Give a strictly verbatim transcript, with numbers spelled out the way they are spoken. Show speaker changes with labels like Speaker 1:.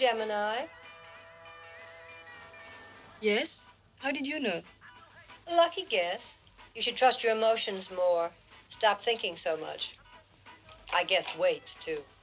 Speaker 1: Gemini.
Speaker 2: Yes? How did you know?
Speaker 1: Lucky guess. You should trust your emotions more. Stop thinking so much. I guess weights, too.